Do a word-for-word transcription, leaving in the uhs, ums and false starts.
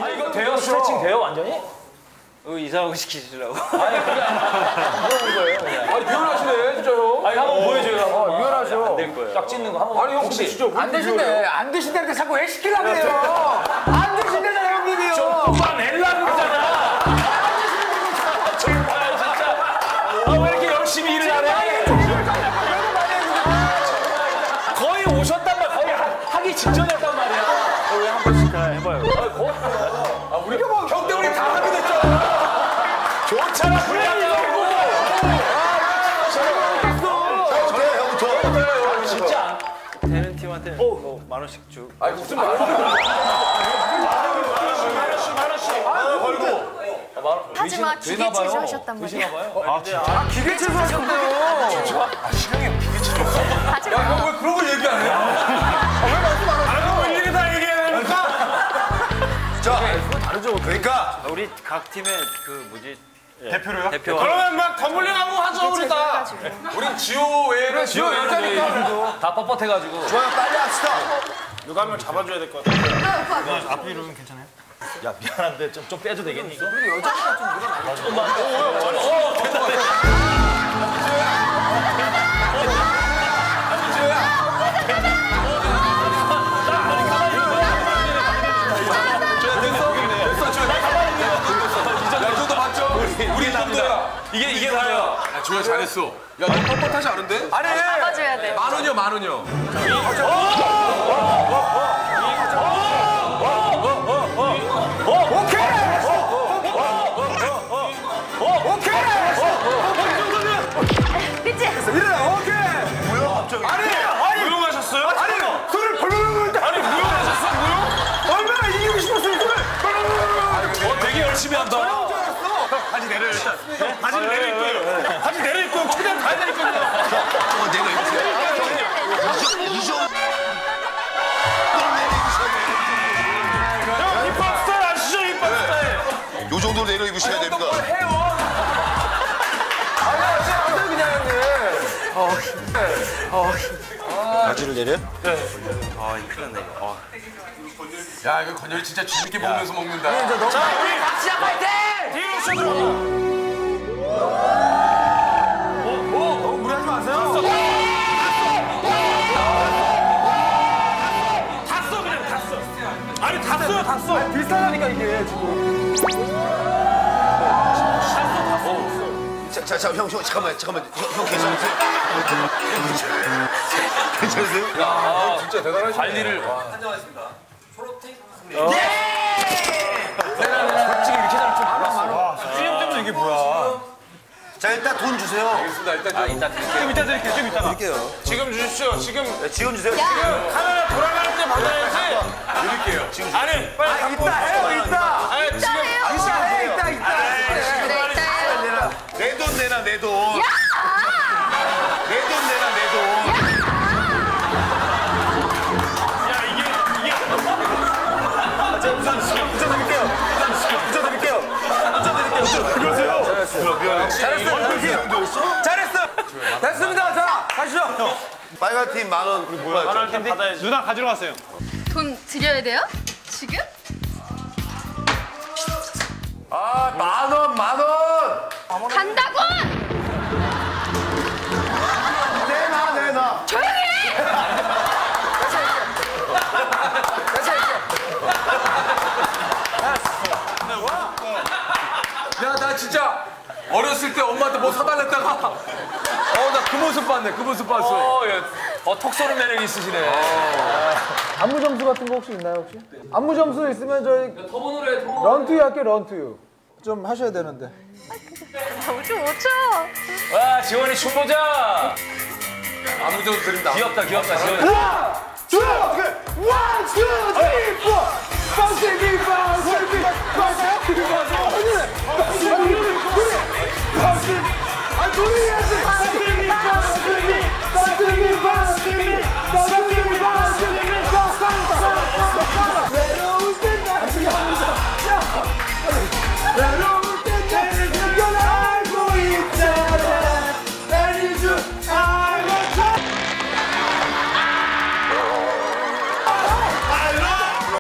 아, 이거 돼요? 스트레칭 돼요, 완전히? 어, 이상하고 시키시려고. 아니, 그게 아니라 물어본 거예요, 그냥. 아니, 유연하시네, 진짜요. 아니, 한번 보여줘요, 한번. 아, 유연하셔. 안 될 거예요. 딱 찢는 거 한번. 아니, 형, 혹시 진짜 안 되신대. 안 되신다는데 자꾸 왜 시키려고 그래요? 안 되신대잖아, 형님이요. 좀 뽑아내려고 그러잖아. 정말 진짜. 아, 왜 이렇게 열심히 일을 안 해? 거의 오셨단 말이야. 거의 하, 하기 직전이었단 말이야. 어, 왜 한 번씩 다 해봐요. 아, 우리가 뭐, 형 때문에 다 하게 됐잖아. 좋잖아, 불량이라고. 진짜. 되는 팀한테 뭐 만 원씩 주. 아니, 무슨 말이야. 하지마 기계체조 하셨단 말이야. 아, 기계체조 하셨대요. 하지마. 야, 형 왜 그런 걸 얘기 안 해? 뭐 일일이 다 얘기해야 되니까. 자, 다르죠. 그러니까. 우리 각 팀의 그 뭐지? 대표로요? 대표. 그러면 막 덤블링하고 하죠, 우리 다. 우린 지호 외에는 지호 여자니까 그래도. 다 뻣뻣해가지고. 좋아요, 빨리 합시다. 누가 한 명 잡아줘야 될 것 같아. 앞에 이러면 괜찮아요? 야, 미안한데 좀, 좀 빼도 되겠니, 이거? 우리 여자니까 좀 늘어나. 조금만. 오, 오, 오, 됐다, 됐다. 우리 남자야. 이게, 이게 다야. 야, 조야 잘했어. 야, 너 뻣뻣하지 않은데? 아니, 잡아줘야 돼. 만 원이요, 만 원이요. 그치? 일어나, 오케이. 뭐야, 갑자기? 아니, 아니, 무용하셨어요? 아니, 손을 벌벌벌 때. 아니, 무용하셨어, 무용? 얼마나 이기고 싶었으면 손을 벌벌벌. 어, 되게 열심히 한다. 다시 내려, 일단. 바지 내려입고요. 바지 내려입고 최대한 가야 되니까요. 어, 내가 이렇게. 형, 힙합 스타일 아시죠? 힙합 스타일. 요 정도로 내려 입으셔야 됩니다. 뭘 해요? 아니, 안 돼, 그냥 형님. 바지를 내려? 네. 아, 이 큰일 났네, 이거. 아. 야, 이거 건열이 진짜 재밌게 먹으면서 먹는다. 자, 우리 같이 파이팅! 뒤로 쳐들어. 너무 무리하지 마세요. 다 써, 그냥 다 써. 아니, 다 써요, 다 써. 아니, 비슷하다니까, 이게 지금. 자, 자, 자, 형, 형, 잠깐만, 잠깐만. 형, 형 괜찮으세요? 괜찮으세요? 야, 진짜 대단하시네. 관리를. 솔직히 이렇게 잘 좀. 알아, 알아. 수영 때문에 이게 뭐야? 자, 일단 돈 주세요. 알겠습니다. 일단 좀. 이따 드릴게요. 좀 이따 드릴게요, 좀 이따가. 드릴게요. 지금 주십시오, 지금. 네, 지원 주세요. 카메라 돌아갈 때 받아야지. 드릴게요. 지금. 아니, 빨리 아, 갖고 이따 해요, 이따. 아니, 지금. 이따 해, 이따, 이따. 그래, 이따요. 내 돈 내놔, 내 돈. 내 돈 내놔, 내 돈. 야, 이게, 이게. 붙여드릴게요. 붙여드릴게요. 붙여드릴게요. 그러세요. 잘했어요. 잘했어. 됐습니다. 자, 가시죠. 빨간 팀 만 원. 우리 뭐야? 만원 팀 받아야지. 누나 가지러 갔어요. 돈 드려야 돼요? 지금? 아, 만 원, 만 원. 간다고! 내놔, 내놔. 조용히 해! 야, 나 진짜 어렸을 때 엄마한테 뭐 사달랬다가 어, 나 그 모습 봤네. 그 모습 봤어. 어, 예. 어, 톡 쏘는 매력이 있으시네. 안무 점수 같은 거 혹시 있나요 혹시? 안무 점수 있으면 저희 터보노래, 터보. 런투유 할게요 런투유 좀 하셔야 되는데 오죠, 오죠. 와, 지원이 춤 보자. 아무 정도 드린다. 귀엽다, 귀엽다, 지원이.